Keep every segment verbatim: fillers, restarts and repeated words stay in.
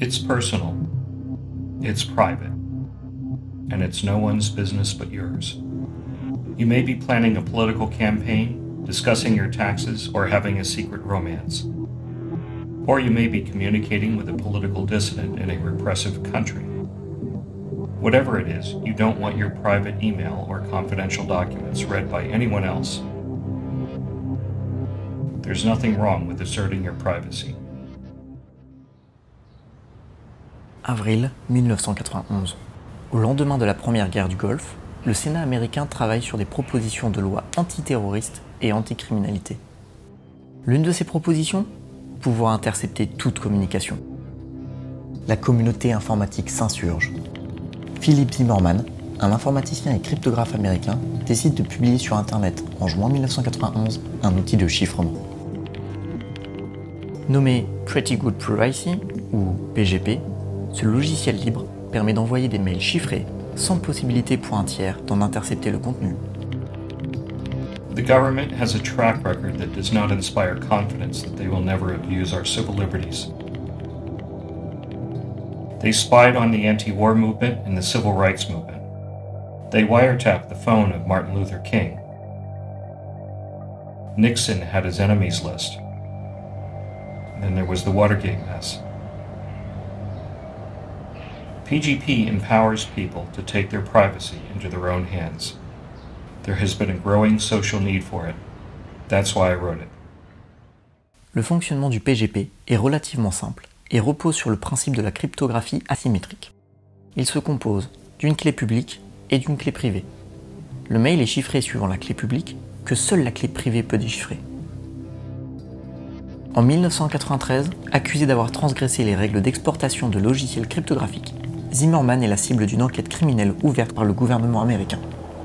It's personal, it's private, and it's no one's business but yours. You may be planning a political campaign, discussing your taxes, or having a secret romance. Or you may be communicating with a political dissident in a repressive country. Whatever it is, you don't want your private email or confidential documents read by anyone else. There's nothing wrong with asserting your privacy. Avril mille neuf cent quatre-vingt-onze. Au lendemain de la première guerre du Golfe, le Sénat américain travaille sur des propositions de loi antiterroristes et anticriminalité. L'une de ces propositions, pouvoir intercepter toute communication. La communauté informatique s'insurge. Philip Zimmermann, un informaticien et cryptographe américain, décide de publier sur Internet en juin mille neuf cent quatre-vingt-onze un outil de chiffrement. Nommé Pretty Good Privacy, ou P G P, ce logiciel libre permet d'envoyer des mails chiffrés sans possibilité pour un tiers d'en intercepter le contenu. The government has a track record that does not inspire confidence that they will never abuse our civil liberties. They spied on the anti-war movement and the civil rights movement. They wiretapped the phone of Martin Luther King. Nixon had his enemies list. And then there was the Watergate mess. P G P empowers people to take their privacy into their own hands. There has been a growing social need for it. That's why I wrote it. Le fonctionnement du P G P est relativement simple et repose sur le principe de la cryptographie asymétrique. Il se compose d'une clé publique et d'une clé privée. Le mail est chiffré suivant la clé publique que seule la clé privée peut déchiffrer. En mille neuf cent quatre-vingt-treize, accusé d'avoir transgressé les règles d'exportation de logiciels cryptographiques, Zimmermann est la cible d'une enquête criminelle ouverte par le gouvernement américain.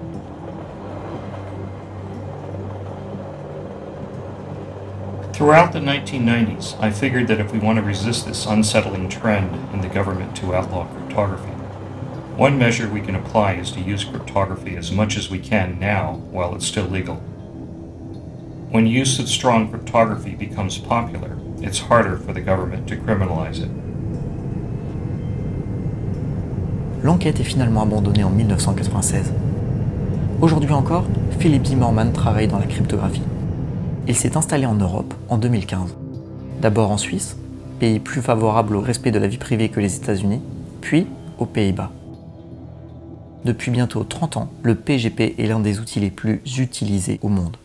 Throughout the nineteen nineties, I figured that if we want to resist this unsettling trend in the government to outlaw cryptography, one measure we can apply is to use cryptography as much as we can now while it's still legal. When use of strong cryptography becomes popular, it's harder for the government to criminalize it. L'enquête est finalement abandonnée en mille neuf cent quatre-vingt-seize. Aujourd'hui encore, Philip Zimmermann travaille dans la cryptographie. Il s'est installé en Europe en deux mille quinze. D'abord en Suisse, pays plus favorable au respect de la vie privée que les États-Unis, puis aux Pays-Bas. Depuis bientôt trente ans, le P G P est l'un des outils les plus utilisés au monde.